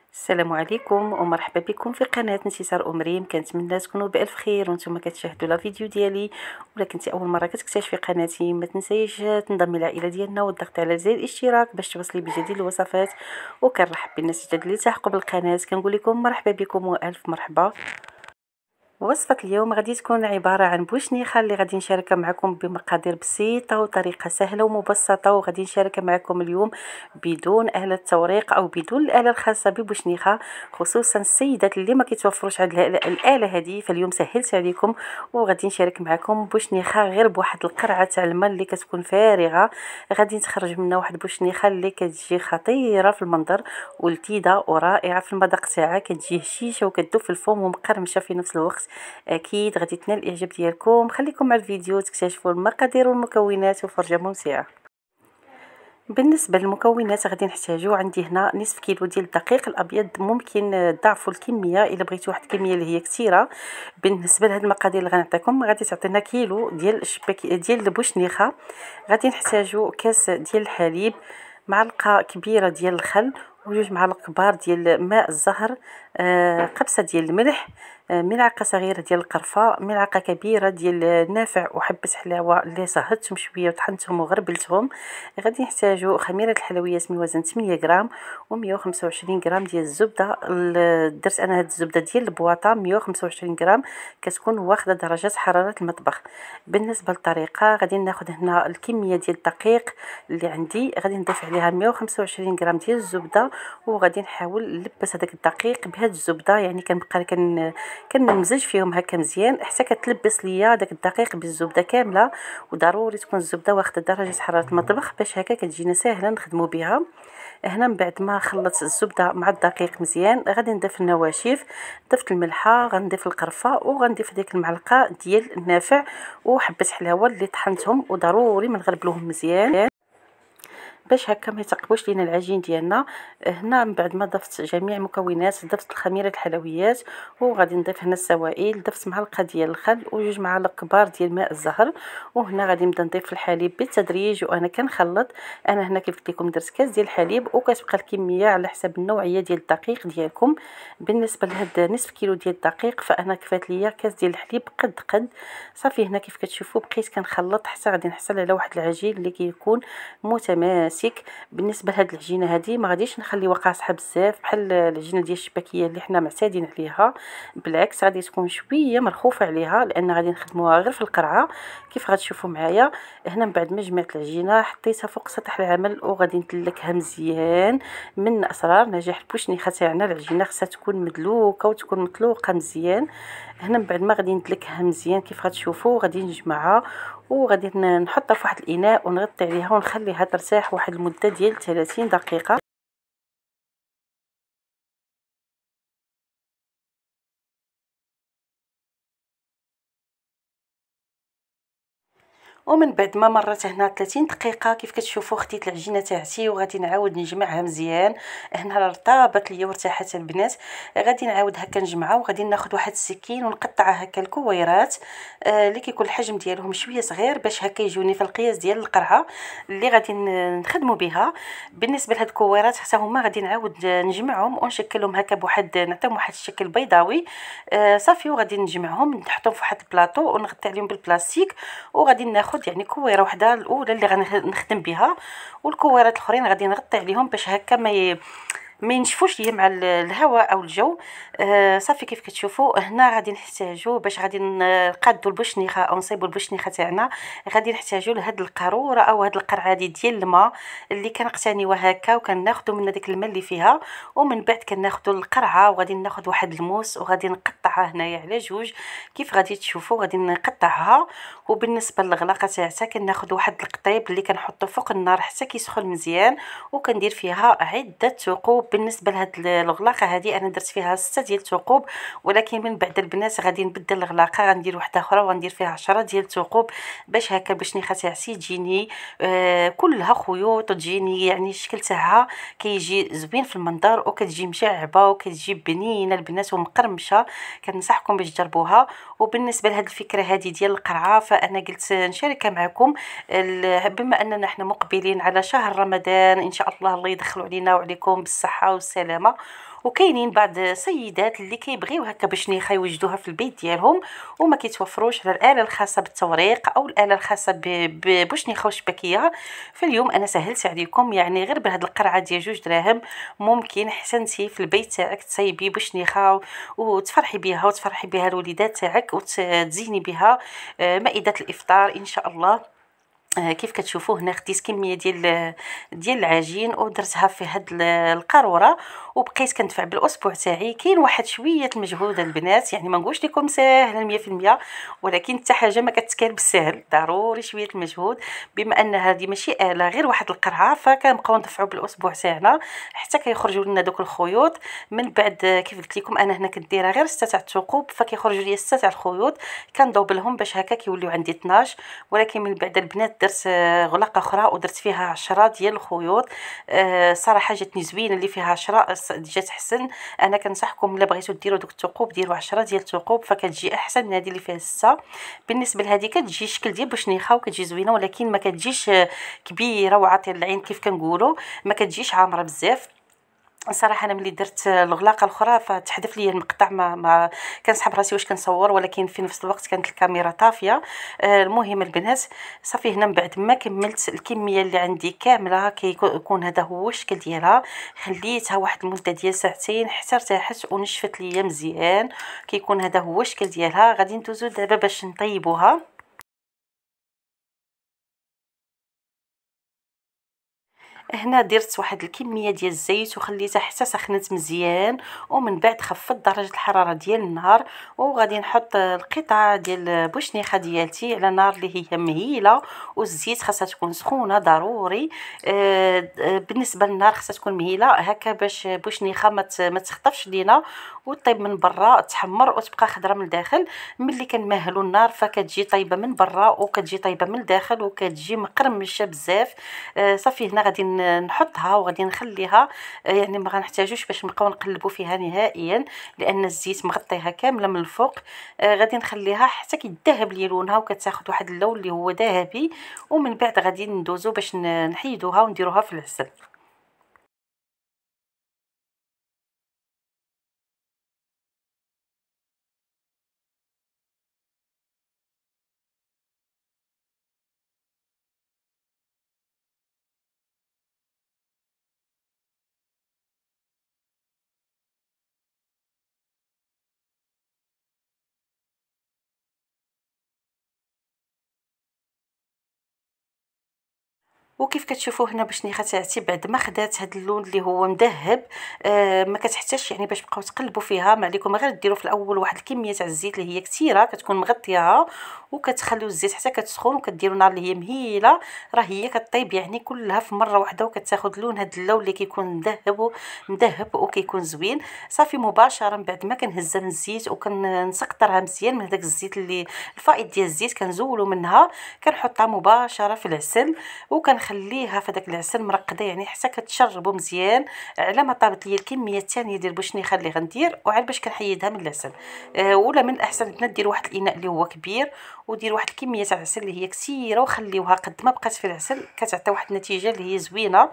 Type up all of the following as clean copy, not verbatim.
السلام عليكم ومرحبا بكم في قناة انتصار أم ريم. كنتمنى تكونوا بألف خير وانتم كتشاهدوا لا فيديو ديالي. ولا كنتي اول مره كتكتشفي قناتي ما تنسيش تنضمي للعائله ديالنا والضغط على زر الاشتراك باش توصلي بجديد الوصفات. وكنرحب بالناس الجداد اللي التحقوا بالقناه، كنقول لكم مرحبا بكم والف مرحبا. وصفة اليوم غادي تكون عبارة عن بوشنيخة اللي غادي نشاركها معكم بمقادير بسيطة وطريقة سهلة ومبسطة، وغادي نشاركها معكم اليوم بدون آلة توريق أو بدون الآلة الخاصة ببوشنيخة، خصوصا السيدات اللي ما كيتوفروش عند الآلة هذه. فاليوم سهلت عليكم وغادي نشارك معكم بوشنيخة غير بواحد القرعة تاع الماء اللي كتكون فارغة، غادي نتخرج منها واحد بوشنيخة اللي كتجي خطيرة في المنظر ولذيذة ورائعة في المذاق تاعها، كتجي هشيشة وكتذوب في الفم ومقرمشة في نفس الوقت. اكيد غادي تنال الاعجاب ديالكم. خليكم مع الفيديو تكتشفوا المقادير والمكونات وفرجه ممتعه. بالنسبه للمكونات غادي نحتاجو، عندي هنا نصف كيلو ديال الدقيق الابيض، ممكن تضاعفوا الكميه الا بغيتوا واحد الكميه اللي هي كثيره. بالنسبه لهاد المقادير اللي غنعطيكم غادي تعطينا كيلو ديال الشباك ديال البوشنيخه. غادي نحتاجو كاس ديال الحليب، معلقه كبيره ديال الخل، وجوج معالق كبار ديال ماء الزهر، قبصه ديال الملح، ملعقه صغيره ديال القرفه، ملعقه كبيره ديال النافع وحبه حلاوه اللي صهدتهم شويه وطحنتهم وغربلتهم. غادي نحتاجو خميره الحلويات من وزن 8 غرام و125 غرام ديال الزبده. درت انا هاد الزبده ديال البواطه 125 غرام، كتكون واخده درجه حراره المطبخ. بالنسبه للطريقه غادي ناخذ هنا الكميه ديال الدقيق اللي عندي، غادي نضيف عليها 125 غرام ديال الزبده، وغادي نحاول نلبس هذاك الدقيق بهاد الزبده، يعني كنبقى كنمزج فيهم هكا مزيان حتى كتلبس ليا داك الدقيق بالزبده كامله. وضروري تكون الزبده واخده درجه حراره المطبخ باش هكا كتجينا ساهله نخدموا بها. هنا من بعد ما خلطت الزبده مع الدقيق مزيان غادي نضيف النواشف، ضفت الملحه، غنضيف القرفه، وغنضيف ديك المعلقه ديال النافع وحبه حلاوه اللي طحنتهم، وضروري ما نغربلوهم مزيان باش هكا ما يتقبوش لينا العجين ديالنا. هنا من بعد ما ضفت جميع المكونات، ضفت الخميره الحلويات، وغادي نضيف هنا السوائل، ضفت معلقه ديال الخل وجوج معالق كبار ديال ماء الزهر. وهنا غادي نبدا نضيف الحليب بالتدريج وانا كنخلط. انا هنا كيف قلت لكم درت كاس ديال الحليب، وكتبقى الكميه على حسب النوعيه ديال الدقيق ديالكم. بالنسبه لهاد نصف كيلو ديال الدقيق فانا كفات ليا كاس ديال الحليب قد صافي. هنا كيف كتشوفوا بقيت كنخلط حتى غادي نحصل على واحد العجين اللي كيكون متماسك. بالنسبه لهاد العجينه هذه ما غاديش نخليوها قاصحه بزاف بحال العجينه ديال الشباكيه اللي حنا معتادين عليها، بالعكس غادي تكون شويه مرخوفه عليها لان غادي نخدموها غير في القرعه كيف غتشوفوا معايا. هنا من بعد ما جمعت العجينه حطيتها فوق سطح العمل وغادي ندلكها مزيان. من اسرار نجاح البوشنيخه تاعنا العجينه خصها تكون مدلوكه وتكون مطلوقه مزيان. هنا من بعد ما غادي ندلكها مزيان كيف غتشوفوا غادي نجمعها وغادي نحطها في واحد الاناء ونغطي عليها ونخليها ترتاح واحد المده ديال 30 دقيقه. ومن بعد ما مرت هنا 30 دقيقه كيف كتشوفوا خديت العجينه تاعتي وغادي نعاود نجمعها مزيان. هنا رطابت ليا وارتاحت البنات. غادي نعاود هكا نجمعها وغادي ناخذ واحد السكين ونقطعها هكا الكويرات اللي كيكون الحجم ديالهم شويه صغير باش هكا يجوني في القياس ديال القرعه اللي غادي نخدموا بها. بالنسبه لهاد الكويرات حتى هما غادي نعاود نجمعهم ونشكلهم هكا بواحد، نعطيهم واحد الشكل بيضاوي. صافي وغادي نجمعهم نحطهم في واحد البلاطو ونغطي عليهم بالبلاستيك. وغادي ناخذ يعني كويره وحده الاولى اللي غنخدم بها، والكويرات الاخرين غادي نغطي عليهم باش هكا ما ينشفوش ليا مع الهواء او الجو. صافي كيف كتشوفوا هنا غادي نحتاجو باش غادي نقادو البوشنيخه او نصيبوا البوشنيخه تاعنا. غادي نحتاجو لهاد القاروره او هاد القرعه ديال الماء اللي كنقتنيوها هكا وكناخذوا من داك الماء اللي فيها. ومن بعد كناخذوا القرعه وغادي ناخذ واحد الموس وغادي نقطعها هنايا على جوج كيف غادي تشوفوا غادي نقطعها. وبالنسبه للغلاقه تاعها كناخذ واحد القطيب اللي كنحطو فوق النار حتى كيسخن مزيان وكندير فيها عده ثقوب. بالنسبه لهاد الغلاقه هذه انا درت فيها 6 ديال الثقوب، ولكن من بعد البنات غادي نبدل الغلاقه غندير واحده اخرى وغندير فيها 10 ديال الثقوب باش هكا البشنيخه تاعتي تجيني كلها خيوط وتجيني يعني الشكل تاعها كيجي زوين في المنظر وكتجي مشعبه وكتجي بنينه البنات ومقرمشه. كنصحكم باش تجربوها. وبالنسبه لهاد الفكره هذه ديال القرعه فانا قلت نشاركها معكم بما اننا احنا مقبلين على شهر رمضان ان شاء الله. الله يدخلوا علينا وعليكم بالصحه بالصحه والسلامه. وكاينين بعض السيدات اللي كيبغيو هكا بشنيخه يوجدوها في البيت ديالهم وما كيتوفروش على الاله الخاصه بالتوريق او الاله الخاصه بشنيخه وشبكيه. فاليوم انا سهلت عليكم، يعني غير بهاد القرعه ديال 2 دراهم ممكن حسنتي في البيت تاعك تصايبي بشنيخه وتفرحي بها وتفرحي بها الوليدات تاعك وتزيني بها مائده الافطار ان شاء الله. كيف كتشوفوا هنا خديت كميه ديال العجين ودرتها في هاد القاروره وبقيت كندفع بالاسبوع تاعي. كاين واحد شويه المجهود البنات، يعني ما نقولش لكم ساهل 100%، ولكن حتى حاجه ما كتكال بالسهل، ضروري شويه المجهود. بما ان هذه ماشي آلة غير واحد القرعه، فكنبقاو ندفعوا بالاسبوع تاعنا حتى كيخرجوا لنا دوك الخيوط. من بعد كيف قلت لكم انا هنا كديرها غير 6 تاع الثقوب، فكيخرجوا لي 6 تاع الخيوط، كنضوب لهم باش هكا كيوليو عندي 12. ولكن من بعد البنات درت غلقه اخرى ودرت فيها 10 ديال الخيوط. صراحه جاتني زوينه اللي فيها 10 جات احسن. انا كنصحكم الا بغيتو ديروا دوك الثقوب ديروا 10 ديال الثقوب فكتجي احسن من هذه اللي فيها 6. بالنسبه لهذه كتجي شكل ديال بوشنيخه وكتجي زوينه، ولكن ما كتجيش كبيره وعاطيه العين كيف كنقولوا، ما كتجيش عامره بزاف. صراحه انا ملي درت الغلاقه الاخرى فتحذف لي المقطع، ما كنسحب راسي واش كنصور، ولكن في نفس الوقت كانت الكاميرا طافيه. المهم البنات صافي هنا من بعد ما كملت الكميه اللي عندي كامله كيكون هذا هو الشكل ديالها. خليتها واحد المده ديال ساعتين حتى ارتاحت ونشفت ليا مزيان. كيكون هذا هو الشكل ديالها. غادي ندوزو دابا باش نطيبوها. هنا درت واحد الكميه ديال الزيت وخليتها حتى سخنت مزيان، ومن بعد خفضت درجه الحراره ديال النار، وغادي نحط القطع ديال بوشنيخه ديالتي على نار اللي هي مهيله، والزيت خاصها تكون سخونه ضروري. بالنسبه للنار خاصها تكون مهيله هكا باش بوشنيخه ما تخطفش لينا وطيب من برا، تحمر وتبقى خضره من الداخل. ملي كنمهلوا النار فكتجي طيبه من برا وكتجي طيبه من الداخل وكتجي مقرمشه بزاف. صافي هنا غادي نحطها وغادي نخليها، يعني ما غنحتاجوش باش نبقاو نقلبوا فيها نهائيا لان الزيت مغطيها كامله من الفوق. غادي نخليها حتى كيذهب لي لونها وكتاخذ واحد اللون اللي هو ذهبي، ومن بعد غادي ندوزو باش نحيدوها ونديروها في العسل. وكيف كتشوفوا هنا بشنيخه تاعتي بعد ما خدات هذا اللون اللي هو مذهب، ما كتحتاجش يعني باش تبقاو تقلبوا فيها. ما عليكم غير ديروا في الاول واحد الكميه تاع الزيت اللي هي كثيره كتكون مغطياها، وكتخليو الزيت حتى كتسخن وكديروا نار اللي هي مهيله، راه هي كطيب يعني كلها في مره واحده وكتاخذ لون هذا اللون اللي كيكون مذهب وكيكون زوين. صافي مباشره من بعد ما كنهزها من الزيت وكنسقطرها مزيان من هذاك الزيت اللي الفائض ديال الزيت كنزولو منها، كنحطها مباشره في العسل وكنخليها في داك العسل مرقده يعني حتى كتشربوا مزيان. على ما طابت لي الكميه الثانيه ديال البوشنيخه اللي غندير وعاد باش كنحيدها من العسل. ولا من الاحسن البنات ديروا واحد الاناء اللي هو كبير وديروا واحد الكميه تاع العسل اللي هي كثيره وخليوها قد ما بقات في العسل كتعطي واحد النتيجه اللي هي زوينه.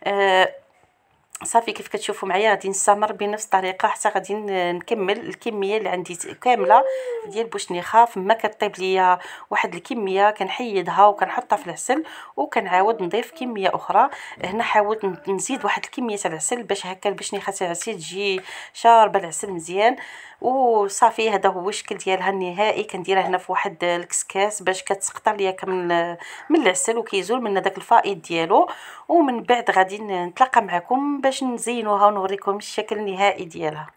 صافي كيف كتشوفوا معايا غادي نستمر بنفس الطريقه حتى غادي نكمل الكميه اللي عندي كامله ديال بوشنيخه. فما كطيب ليا واحد الكميه كنحيدها وكنحطها في العسل وكنعاود نضيف كميه اخرى. هنا حاولت نزيد واحد الكميه تاع العسل باش هكا البوشنيخه تاعتي تجي شاربه العسل مزيان. وصافي هذا هو الشكل ديالها النهائي. كنديرها هنا في واحد الكسكاس باش كتسقطر ليا من العسل وكيزول من داك الفائض ديالو. ومن بعد غادي نتلاقى معكم باش نزينوها ونوريكم الشكل النهائي ديالها.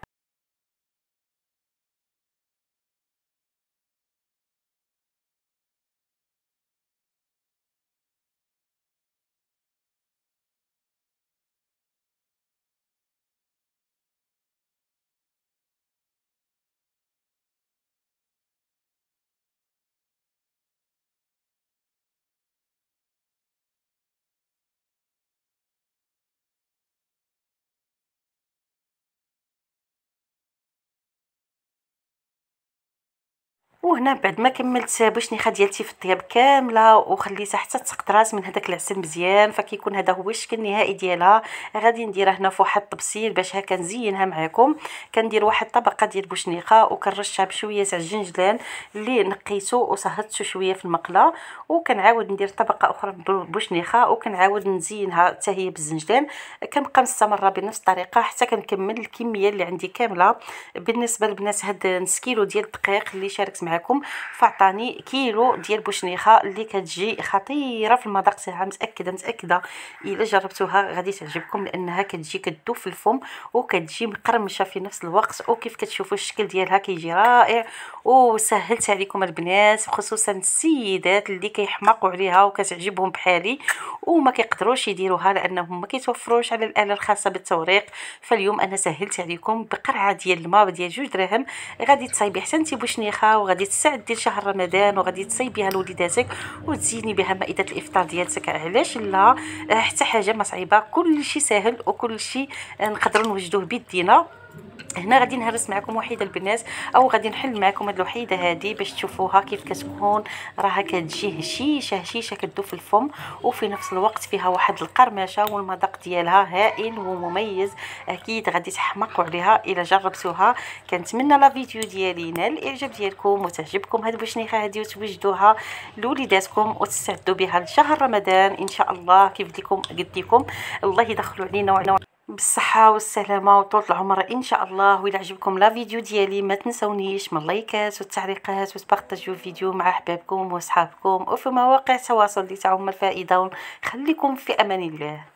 وهنا بعد ما كملت بوشنيخه ديالتي في الطياب كامله وخليتها حتى تقطرات من هذاك العسل مزيان، فكيكون هذا هو الشكل النهائي ديالها. غادي نديرها هنا في واحد الطبسيل باش هكا نزينها معكم. كندير واحد طبقه ديال بوشنيخه وكنرشها بشويه تاع الجنجلان اللي نقيته وصهدته شويه في المقله، وكنعاود ندير طبقه اخرى بوشنيخه وكنعاود نزينها حتى هي بالزنجلان. كنبقى مستمره بنفس الطريقه حتى كنكمل الكميه اللي عندي كامله. بالنسبه للبنات هاد نص كيلو ديال الدقيق اللي شاركت معكم فعطاني كيلو ديال بوشنيخه اللي كتجي خطيره في المذاق تاعها. متاكده الا جربتوها غادي تعجبكم، لانها كتجي كتذوب في الفم وكتجي مقرمشه في نفس الوقت، وكيف كتشوفوا الشكل ديالها كيجي رائع. وسهلت عليكم البنات، خصوصا السيدات اللي كيحماقوا عليها وكتعجبهم بحالي وما كيقدروش يديروها لانهم ما كيتوفروش على الاله الخاصه بالتوريق. فاليوم انا سهلت عليكم بقرعه ديال الماء ديال 2 دراهم. غادي تصايبي حتى انت بوشنيخه وغادي تستعدي لشهر رمضان وغادي تصايبيها لوليداتك وتزيني بها مائده الافطار ديالتك. علاش لا؟ حتى حاجه ما صعيبه، كل شيء سهل وكل شيء نقدروا نوجدوه بيدينا. هنا غادي نهرس معكم وحيده البنات، او غادي نحل معكم هاد الوحيده هذه باش تشوفوها كيف كتكون. راها كتجي هشيشه كتذوب في الفم وفي نفس الوقت فيها واحد القرمشه والمذاق ديالها هائل ومميز. اكيد غادي تحمقوا عليها الا جربتوها. كنتمنى لا فيديو ديالي ينال الاعجاب ديالكم وتعجبكم هاد البوشنيخه هذه وتوجدوها لوليداتكم وتستعدوا بها لشهر رمضان ان شاء الله. كيف لكم قد لكم، الله يدخلوا علينا وعلى بالصحة والسلامة وطول العمر ان شاء الله. وإلا عجبكم لا فيديو ديالي ما تنسونيش من اللايكات والتعليقات وتبارطاجيو الفيديو مع احبابكم واصحابكم وفي مواقع التواصل اللي تعم الفائدة. خليكم في امان الله.